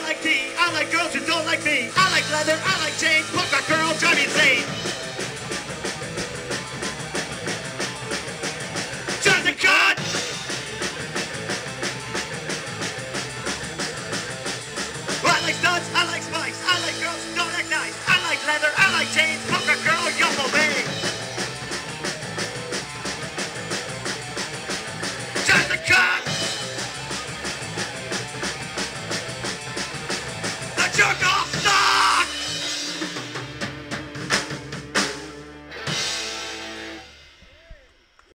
like tea. I like girls who don't like me. I like leather, I like chains. Punk rock girls drive me insane.